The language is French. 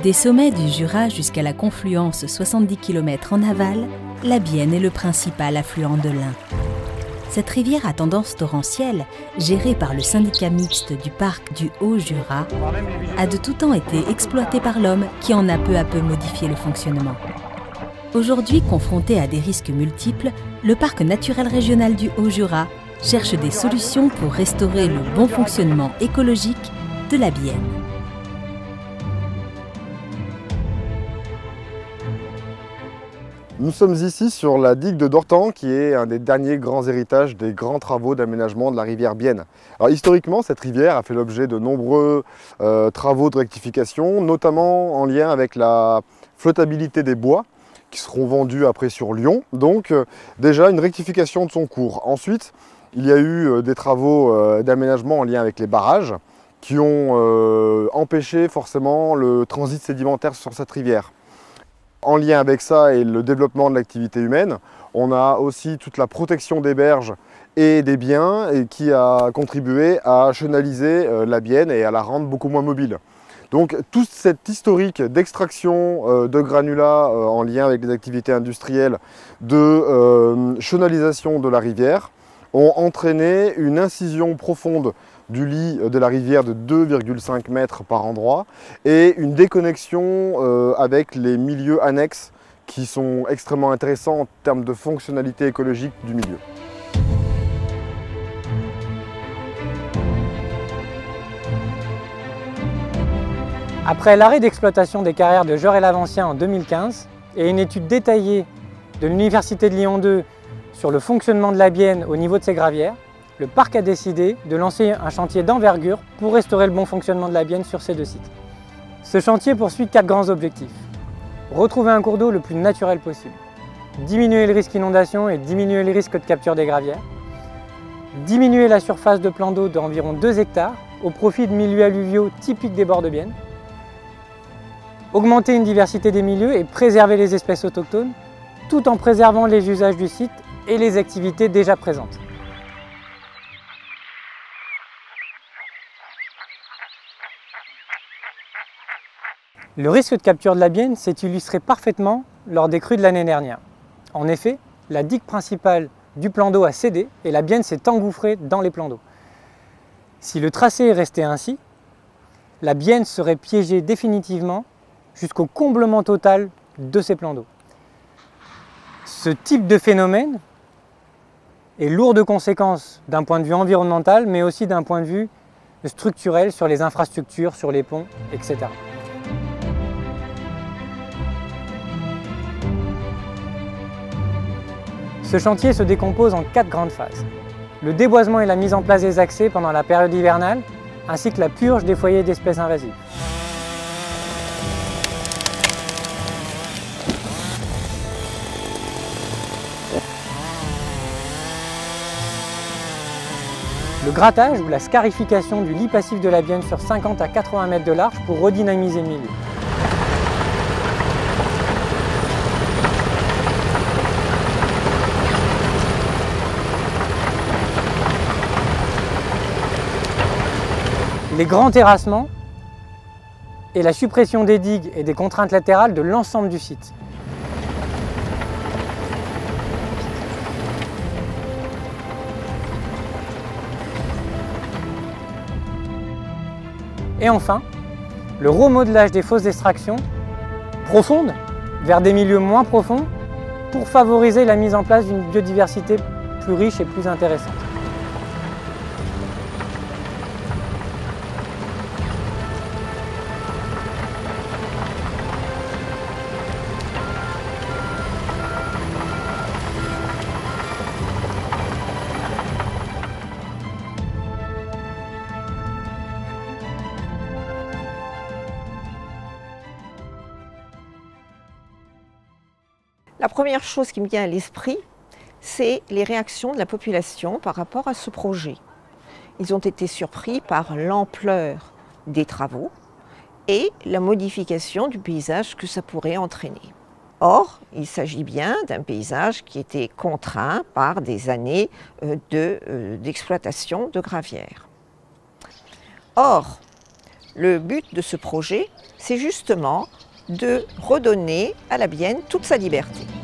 Des sommets du Jura jusqu'à la confluence 70 km en aval, la Bienne est le principal affluent de l'Ain. Cette rivière à tendance torrentielle, gérée par le syndicat mixte du parc du Haut-Jura, a de tout temps été exploitée par l'homme qui en a peu à peu modifié le fonctionnement. Aujourd'hui confronté à des risques multiples, le parc naturel régional du Haut-Jura cherche des solutions pour restaurer le bon fonctionnement écologique de la Bienne. Nous sommes ici sur la digue de Dortan, qui est un des derniers grands héritages des grands travaux d'aménagement de la rivière Bienne. Alors, historiquement, cette rivière a fait l'objet de nombreux travaux de rectification, notamment en lien avec la flottabilité des bois, qui seront vendus après sur Lyon. Donc déjà une rectification de son cours. Ensuite, il y a eu des travaux d'aménagement en lien avec les barrages, qui ont empêché forcément le transit sédimentaire sur cette rivière. En lien avec ça et le développement de l'activité humaine, on a aussi toute la protection des berges et des biens et qui a contribué à chenaliser la Bienne et à la rendre beaucoup moins mobile. Donc toute cette historique d'extraction de granulats en lien avec les activités industrielles, de chenalisation de la rivière, ont entraîné une incision profonde du lit de la rivière de 2,5 mètres par endroit et une déconnexion avec les milieux annexes qui sont extrêmement intéressants en termes de fonctionnalité écologique du milieu. Après l'arrêt d'exploitation des carrières de Georges-et-Lavancien en 2015 et une étude détaillée de l'Université de Lyon 2 sur le fonctionnement de la Bienne au niveau de ses gravières, le parc a décidé de lancer un chantier d'envergure pour restaurer le bon fonctionnement de la Bienne sur ces deux sites. Ce chantier poursuit 4 grands objectifs. Retrouver un cours d'eau le plus naturel possible, diminuer le risque d'inondation et diminuer les risques de capture des gravières, diminuer la surface de plan d'eau d'environ 2 hectares au profit de milieux alluviaux typiques des bords de Bienne, augmenter une diversité des milieux et préserver les espèces autochtones, tout en préservant les usages du site et les activités déjà présentes. Le risque de capture de la Bienne s'est illustré parfaitement lors des crues de l'année dernière. En effet, la digue principale du plan d'eau a cédé et la Bienne s'est engouffrée dans les plans d'eau. Si le tracé est resté ainsi, la Bienne serait piégée définitivement jusqu'au comblement total de ces plans d'eau. Ce type de phénomène est lourd de conséquences d'un point de vue environnemental, mais aussi d'un point de vue structurel sur les infrastructures, sur les ponts, etc. Ce chantier se décompose en 4 grandes phases. Le déboisement et la mise en place des accès pendant la période hivernale, ainsi que la purge des foyers d'espèces invasives. Le grattage ou la scarification du lit passif de la Bienne sur 50 à 80 mètres de large pour redynamiser le milieu. Les grands terrassements et la suppression des digues et des contraintes latérales de l'ensemble du site. Et enfin, le remodelage des fosses d'extraction profondes vers des milieux moins profonds pour favoriser la mise en place d'une biodiversité plus riche et plus intéressante. La première chose qui me vient à l'esprit, c'est les réactions de la population par rapport à ce projet. Ils ont été surpris par l'ampleur des travaux et la modification du paysage que ça pourrait entraîner. Or, il s'agit bien d'un paysage qui était contraint par des années d'exploitation de gravières. Or, le but de ce projet, c'est justement de redonner à la Bienne toute sa liberté.